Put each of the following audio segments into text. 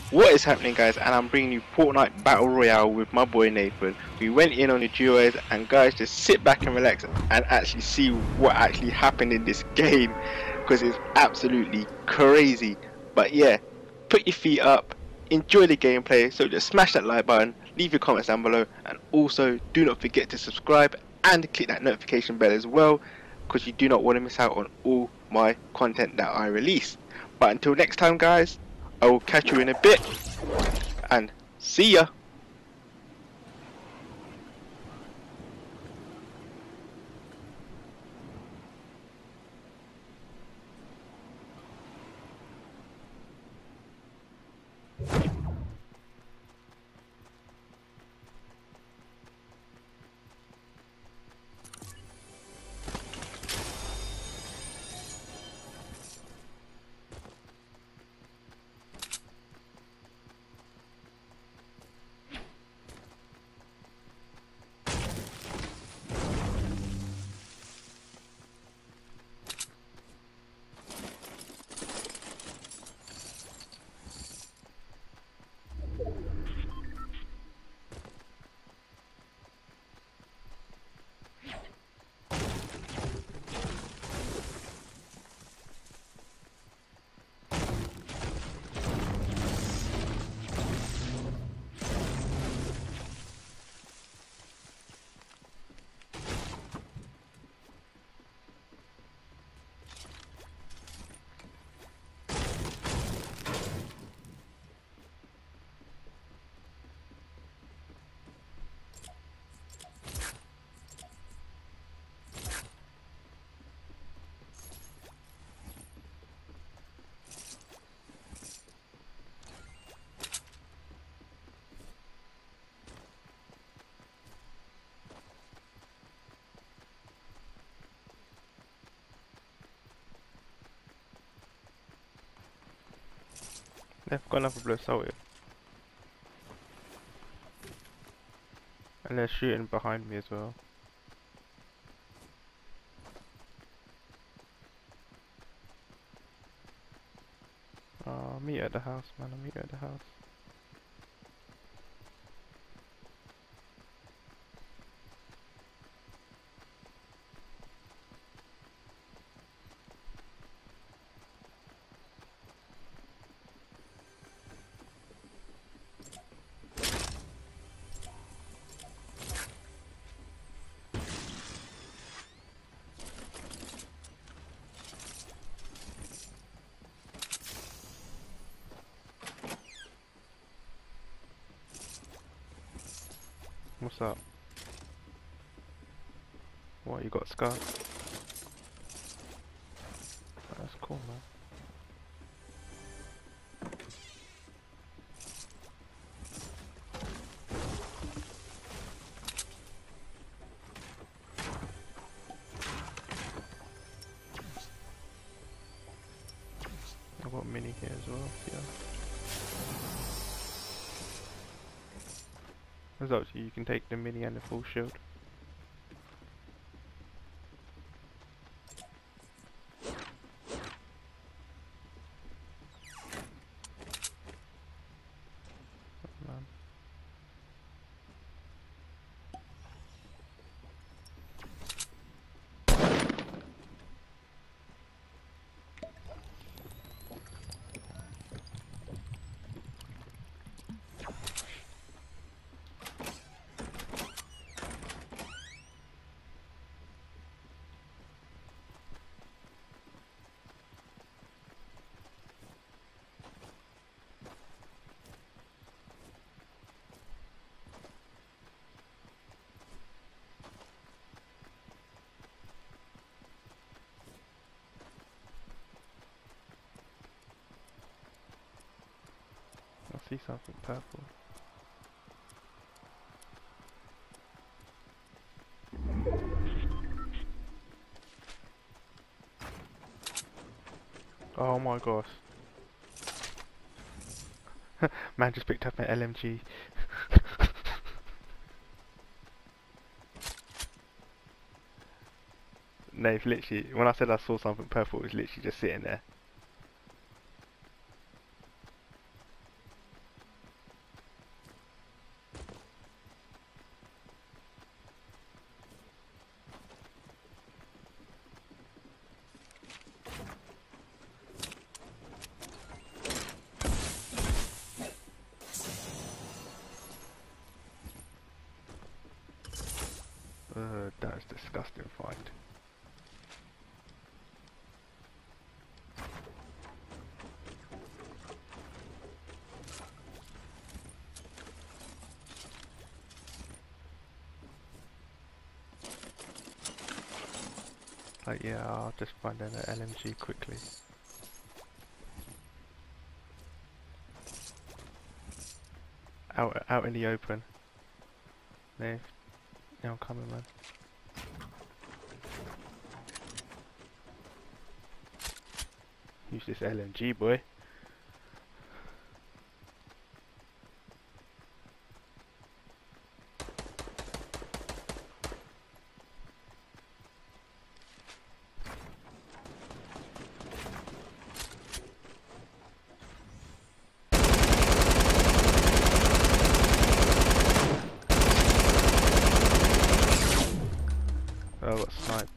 What is happening, guys? And I'm bringing you Fortnite Battle Royale with my boy Nathan. We went in on the duos, and guys, just sit back and relax and actually see what actually happened in this game, because it's absolutely crazy. But yeah, put your feet up, enjoy the gameplay. So just smash that like button, leave your comments down below, and also do not forget to subscribe and click that notification bell as well, because you do not want to miss out on all my content that I release. But until next time, guys, I will catch you in a bit, and see ya. They've got another blue assault, and they're shooting behind me as well. Meet at the house, man. I'll meet you at the house. What's up? What, you got a scar? That's cool, man. I've got mini here as well, yeah. It's up to you, you can take the mini and the full shield. Man. I see something purple. Oh my gosh. Man just picked up an LMG. No, it's literally, when I said I saw something purple, it was literally just sitting there. Yeah, I'll just find an LMG quickly. Out in the open. Yeah, I'm coming, man. Use this LMG, boy. Oh, I got sniped.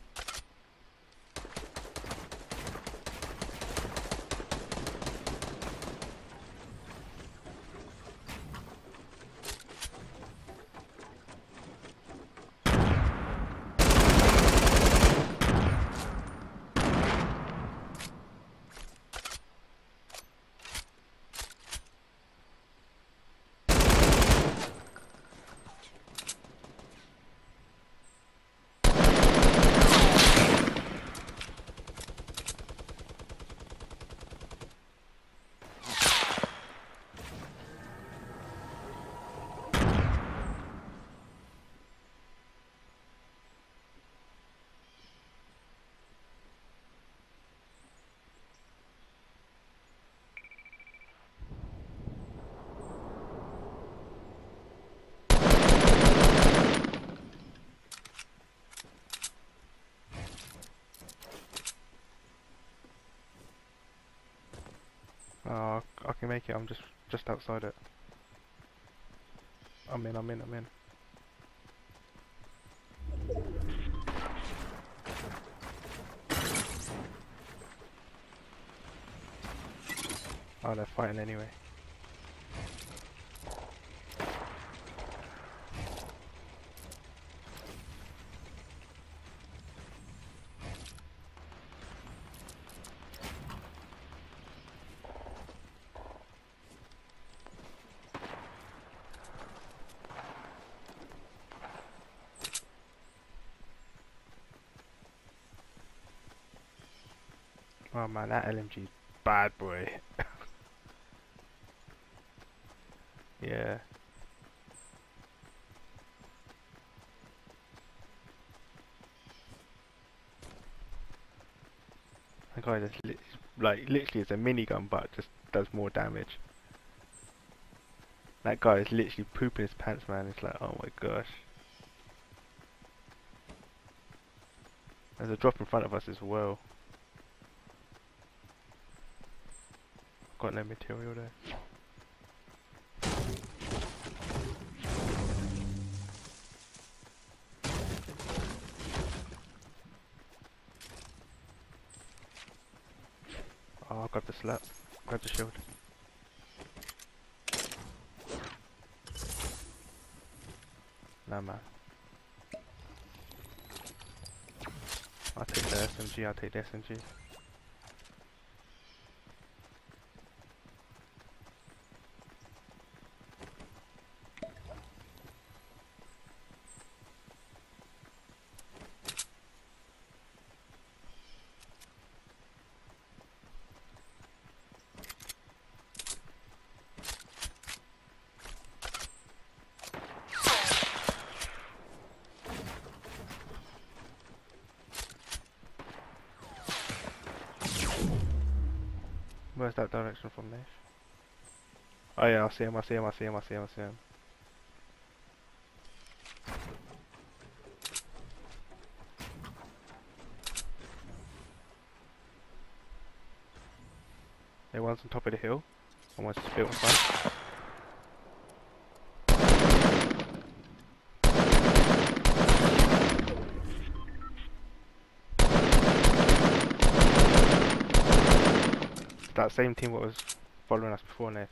Oh, I can make it. I'm just outside it. I'm in. Oh, they're fighting anyway. Oh man, that LMG's bad, boy. Yeah. That guy just literally it's a minigun, but just does more damage. That guy is literally pooping his pants, man. It's like, oh my gosh. There's a drop in front of us as well. Got no material there. Oh, I got the slap. Grab the shield. Nah, man. I'll take the SMG. I'll take the SMG. Where's that direction from, Nish? Oh yeah, I see him. There one's on top of the hill. And one's just built in front. It's that same team what was following us before, Nish.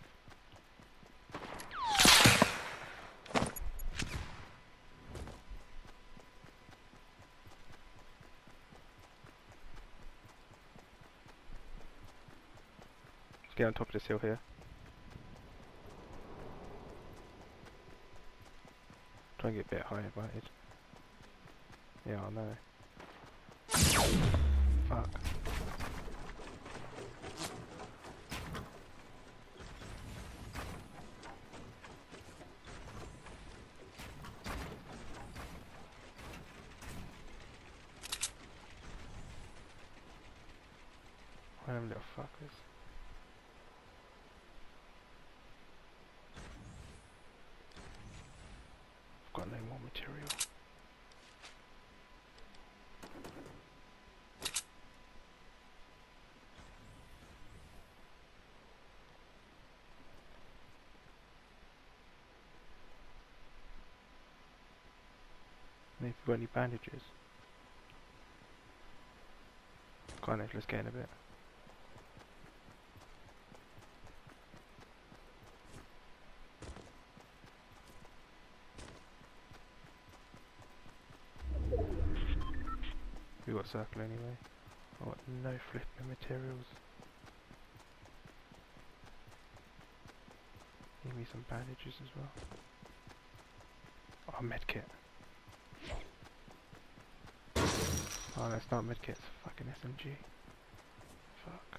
Let's get on top of this hill here. Try and get a bit high advantage. Yeah, I know. Fuck. One of them little fuckers. I've got no more material. If you've got any bandages. Go on then, let's get in a bit. We got circle anyway. I got no flipping materials. Give me some bandages as well. Oh, medkit. Oh, that's not medkit, it's a fucking SMG. Fuck.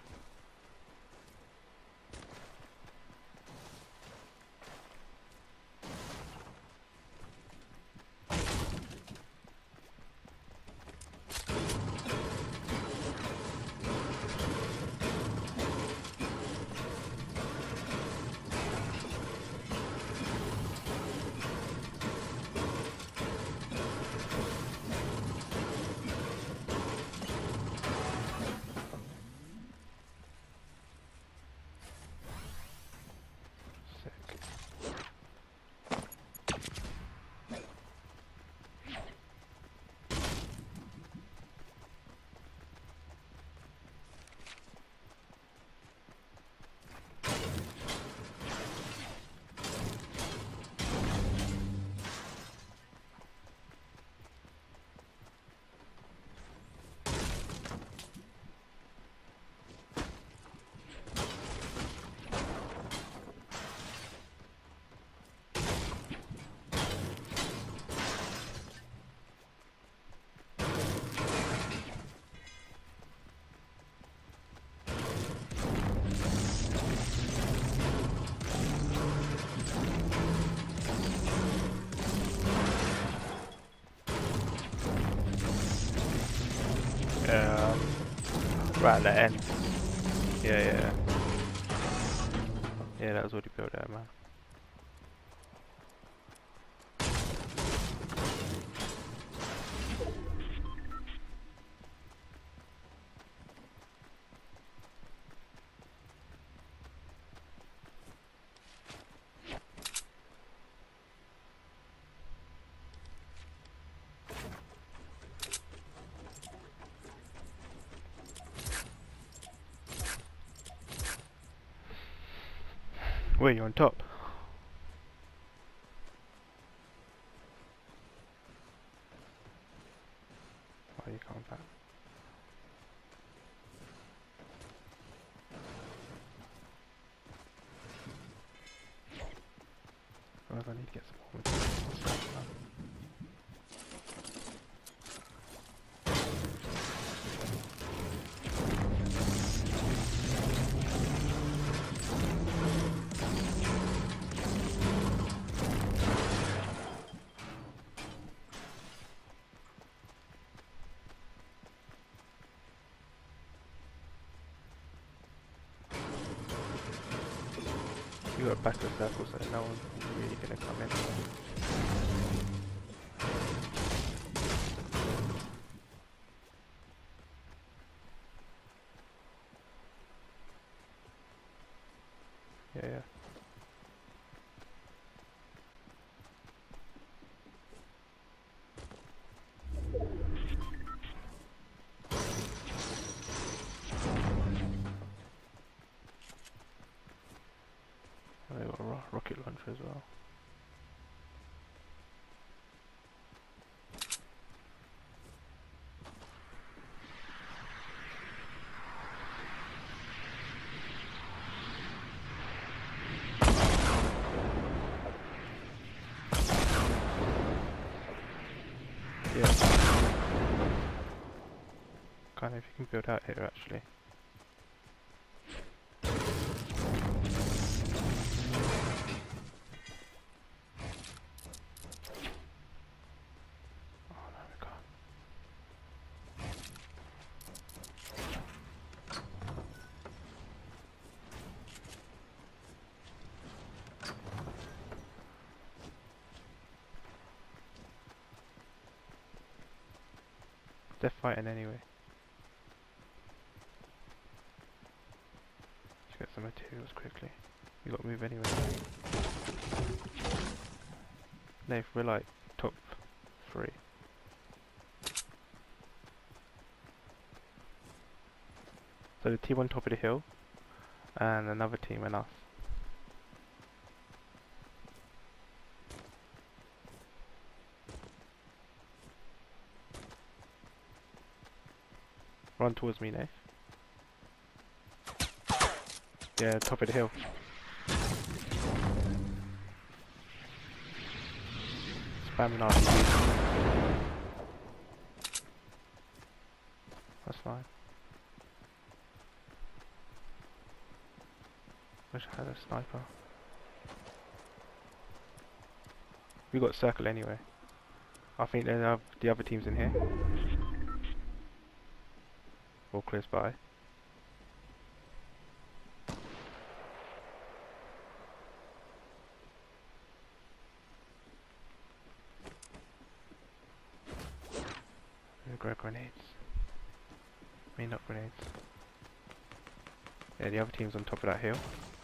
Right at the end. Yeah. Yeah, that was already built out, man. Where you on top? Why are you coming back? Oh, I need to get some more materials. You got back to the circle so no one's really gonna come in. Yeah. And they got a rocket launcher as well. Yeah. Kind of, if you can build out here actually. Oh no, we can't. They're fighting anyway. Let's get some materials quickly. We got to move anyway. Nate, we're like top 3. So the team on top of the hill, and another team and us. Run towards me, Nate. Yeah, top of the hill. Spamming RPG. That's fine. Wish I had a sniper. We got circle anyway. I think there's the other teams in here. All close by. Grab grenades. I mean, not grenades. Yeah, the other team's on top of that hill.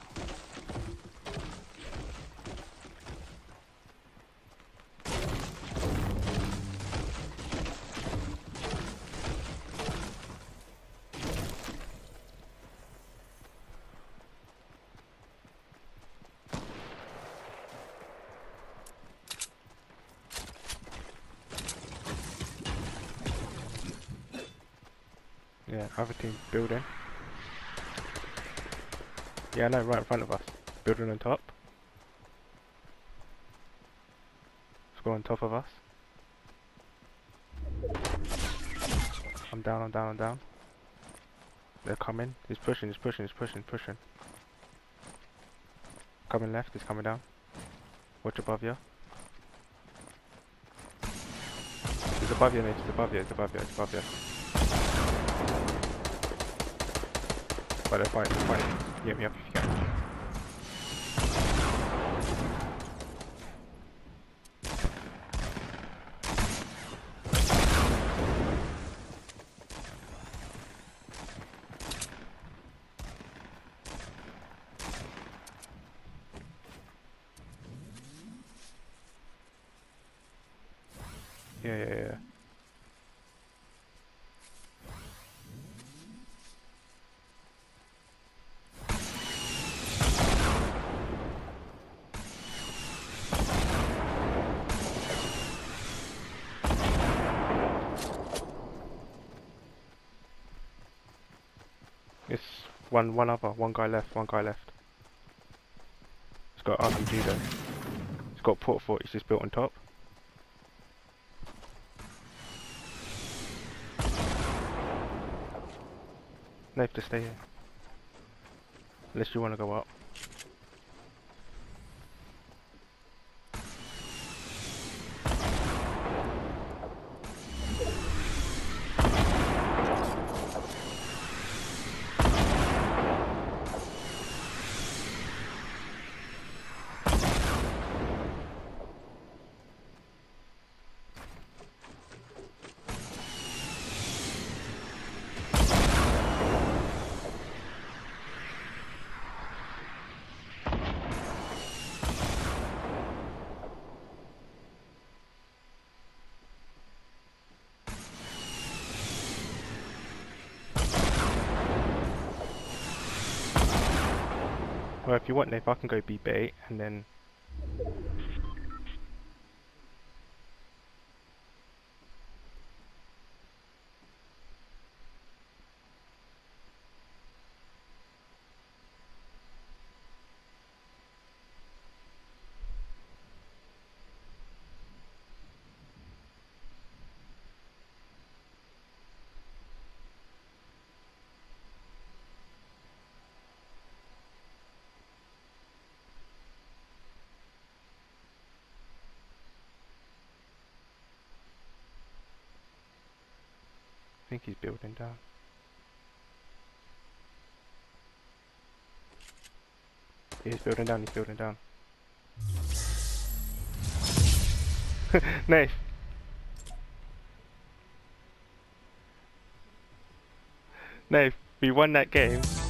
Yeah, other team building. Yeah, no, right in front of us. Building on top. Let's go on top of us. I'm down, I'm down, I'm down. They're coming. He's pushing, he's pushing, he's pushing, pushing. Coming left, he's coming down. Watch above you. He's above you, mate. He's above you, he's above you, he's above you. But they're fighting, they're fighting. Get me up if you can. Yeah. It's one guy left, one guy left. He's got RPG though. He's got port fort, he's just built on top. No, have to stay here. Unless you want to go up. Well, if you want, Nate, I can go be bait and then. think he's building down. He's building down, he's building down. Nice. No, we won that game.